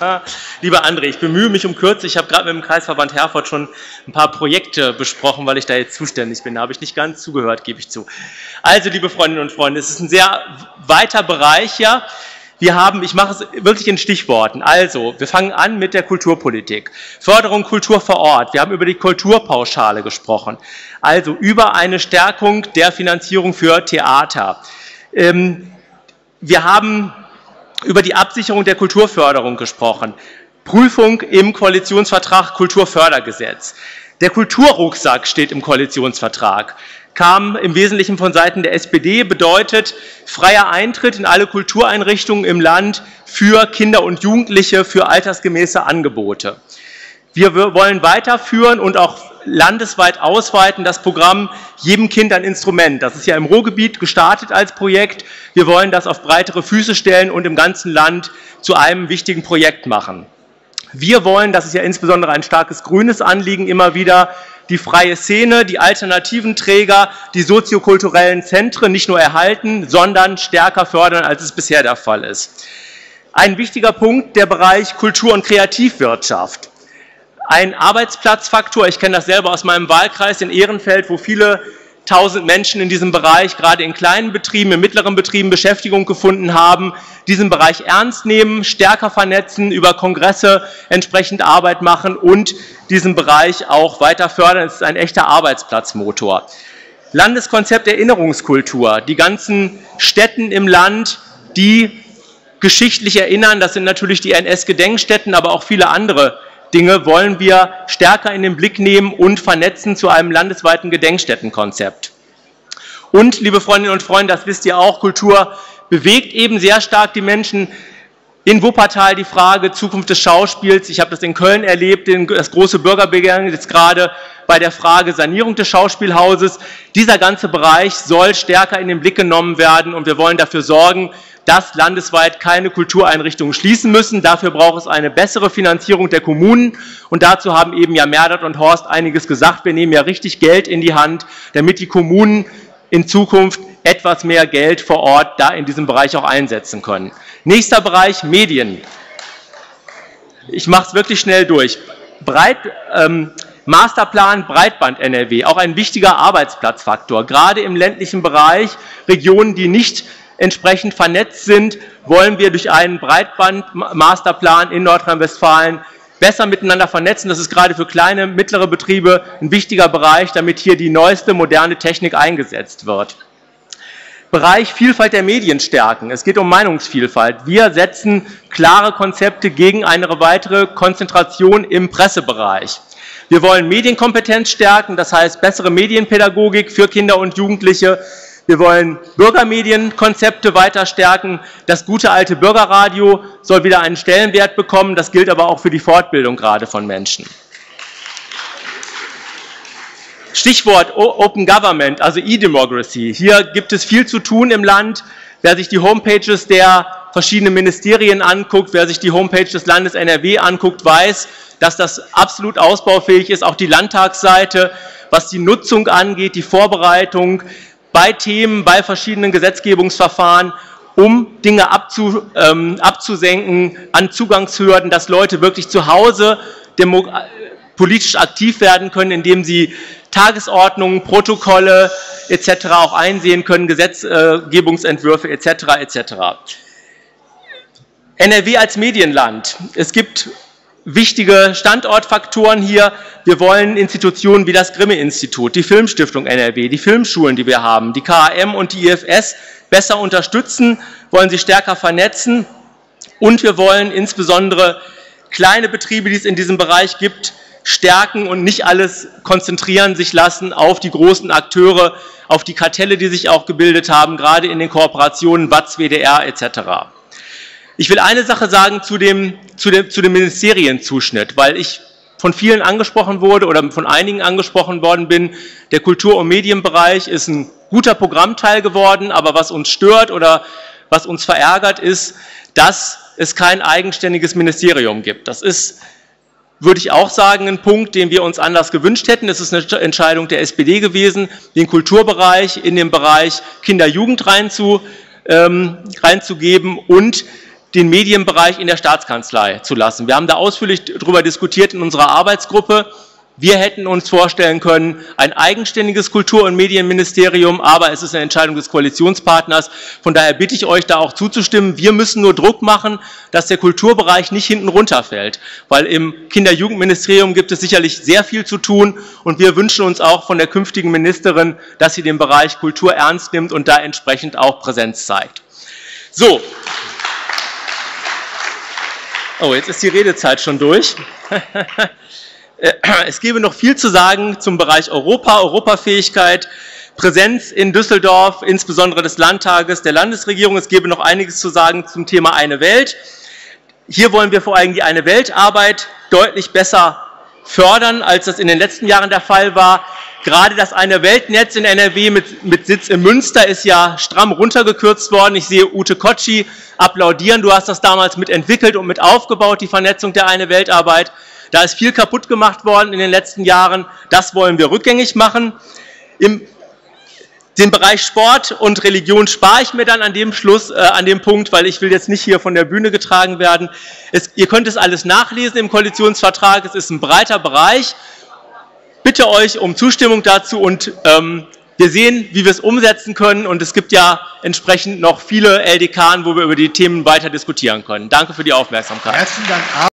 Lieber André, ich bemühe mich um Kürze. Ich habe gerade mit dem Kreisverband Herford schon ein paar Projekte besprochen, weil ich da jetzt zuständig bin. Da habe ich nicht ganz zugehört, gebe ich zu. Also, liebe Freundinnen und Freunde, es ist ein sehr weiter Bereich, ja. Ich mache es wirklich in Stichworten. Also, wir fangen an mit der Kulturpolitik. Förderung Kultur vor Ort. Wir haben über die Kulturpauschale gesprochen. Also, über eine Stärkung der Finanzierung für Theater. Wir haben über die Absicherung der Kulturförderung gesprochen. Prüfung im Koalitionsvertrag Kulturfördergesetz. Der Kulturrucksack steht im Koalitionsvertrag. Kam im Wesentlichen von Seiten der SPD, bedeutet freier Eintritt in alle Kultureinrichtungen im Land für Kinder und Jugendliche, für altersgemäße Angebote. Wir wollen weiterführen und auch landesweit ausweiten das Programm Jedem Kind ein Instrument. Das ist ja im Ruhrgebiet gestartet als Projekt. Wir wollen das auf breitere Füße stellen und im ganzen Land zu einem wichtigen Projekt machen. Wir wollen, das ist ja insbesondere ein starkes grünes Anliegen, immer wieder die freie Szene, die alternativen Träger, die soziokulturellen Zentren nicht nur erhalten, sondern stärker fördern, als es bisher der Fall ist. Ein wichtiger Punkt, der Bereich Kultur- und Kreativwirtschaft. Ein Arbeitsplatzfaktor, ich kenne das selber aus meinem Wahlkreis in Ehrenfeld, wo viele tausend Menschen in diesem Bereich, gerade in kleinen Betrieben, in mittleren Betrieben Beschäftigung gefunden haben, diesen Bereich ernst nehmen, stärker vernetzen, über Kongresse entsprechend Arbeit machen und diesen Bereich auch weiter fördern. Es ist ein echter Arbeitsplatzmotor. Landeskonzept Erinnerungskultur, die ganzen Stätten im Land, die geschichtlich erinnern, das sind natürlich die NS-Gedenkstätten, aber auch viele andere Dinge wollen wir stärker in den Blick nehmen und vernetzen zu einem landesweiten Gedenkstättenkonzept. Und, liebe Freundinnen und Freunde, das wisst ihr auch, Kultur bewegt eben sehr stark die Menschen. In Wuppertal die Frage Zukunft des Schauspiels. Ich habe das in Köln erlebt, das große Bürgerbegehren jetzt gerade bei der Frage Sanierung des Schauspielhauses. Dieser ganze Bereich soll stärker in den Blick genommen werden und wir wollen dafür sorgen, dass landesweit keine Kultureinrichtungen schließen müssen. Dafür braucht es eine bessere Finanzierung der Kommunen und dazu haben eben ja Merdert und Horst einiges gesagt. Wir nehmen ja richtig Geld in die Hand, damit die Kommunen in Zukunft etwas mehr Geld vor Ort da in diesem Bereich auch einsetzen können. Nächster Bereich, Medien. Ich mache es wirklich schnell durch. Masterplan Breitband NRW, auch ein wichtiger Arbeitsplatzfaktor. Gerade im ländlichen Bereich, Regionen, die nicht entsprechend vernetzt sind, wollen wir durch einen Breitband-Masterplan in Nordrhein-Westfalen besser miteinander vernetzen. Das ist gerade für kleine, mittlere Betriebe ein wichtiger Bereich, damit hier die neueste, moderne Technik eingesetzt wird. Bereich Vielfalt der Medien stärken. Es geht um Meinungsvielfalt. Wir setzen klare Konzepte gegen eine weitere Konzentration im Pressebereich. Wir wollen Medienkompetenz stärken, das heißt bessere Medienpädagogik für Kinder und Jugendliche. Wir wollen Bürgermedienkonzepte weiter stärken. Das gute alte Bürgerradio soll wieder einen Stellenwert bekommen. Das gilt aber auch für die Fortbildung gerade von Menschen. Stichwort Open Government, also E-Democracy. Hier gibt es viel zu tun im Land. Wer sich die Homepages der verschiedenen Ministerien anguckt, wer sich die Homepage des Landes NRW anguckt, weiß, dass das absolut ausbaufähig ist. Auch die Landtagsseite, was die Nutzung angeht, die Vorbereitung bei Themen, bei verschiedenen Gesetzgebungsverfahren, um Dinge abzusenken an Zugangshürden, dass Leute wirklich zu Hause politisch aktiv werden können, indem sie Tagesordnungen, Protokolle etc. auch einsehen können, Gesetzgebungsentwürfe etc. etc. NRW als Medienland. Es gibt wichtige Standortfaktoren hier. Wir wollen Institutionen wie das Grimme-Institut, die Filmstiftung NRW, die Filmschulen, die wir haben, die KAM und die IFS besser unterstützen, wollen sie stärker vernetzen und wir wollen insbesondere kleine Betriebe, die es in diesem Bereich gibt, stärken und nicht alles konzentrieren sich lassen auf die großen Akteure, auf die Kartelle, die sich auch gebildet haben, gerade in den Kooperationen WAZ, WDR etc. Ich will eine Sache sagen zu dem Ministerienzuschnitt, weil ich von vielen angesprochen wurde oder von einigen angesprochen worden bin. Der Kultur- und Medienbereich ist ein guter Programmteil geworden, aber was uns stört oder was uns verärgert ist, dass es kein eigenständiges Ministerium gibt. Das ist, würde ich auch sagen, ein Punkt, den wir uns anders gewünscht hätten. Es ist eine Entscheidung der SPD gewesen, den Kulturbereich in den Bereich Kinder-Jugend reinzugeben und den Medienbereich in der Staatskanzlei zu lassen. Wir haben da ausführlich darüber diskutiert in unserer Arbeitsgruppe. Wir hätten uns vorstellen können, ein eigenständiges Kultur- und Medienministerium, aber es ist eine Entscheidung des Koalitionspartners. Von daher bitte ich euch, da auch zuzustimmen. Wir müssen nur Druck machen, dass der Kulturbereich nicht hinten runterfällt, weil im Kinder-Jugendministerium gibt es sicherlich sehr viel zu tun und wir wünschen uns auch von der künftigen Ministerin, dass sie den Bereich Kultur ernst nimmt und da entsprechend auch Präsenz zeigt. So. Oh, jetzt ist die Redezeit schon durch. Es gäbe noch viel zu sagen zum Bereich Europa, Europafähigkeit, Präsenz in Düsseldorf, insbesondere des Landtages, der Landesregierung. Es gäbe noch einiges zu sagen zum Thema Eine Welt. Hier wollen wir vor allem die Eine Welt-Arbeit deutlich besser fördern, als das in den letzten Jahren der Fall war. Gerade das Eine Welt-Netz in NRW mit Sitz in Münster ist ja stramm runtergekürzt worden. Ich sehe Ute Kotschi applaudieren. Du hast das damals mitentwickelt und mit aufgebaut, die Vernetzung der Eine Welt-Arbeit. Da ist viel kaputt gemacht worden in den letzten Jahren. Das wollen wir rückgängig machen. Den Bereich Sport und Religion spare ich mir dann an dem Punkt, weil ich will jetzt nicht hier von der Bühne getragen werden. Ihr könnt es alles nachlesen im Koalitionsvertrag. Es ist ein breiter Bereich. Bitte euch um Zustimmung dazu und wir sehen, wie wir es umsetzen können. Und es gibt ja entsprechend noch viele LDK, wo wir über die Themen weiter diskutieren können. Danke für die Aufmerksamkeit. Herzlichen Dank.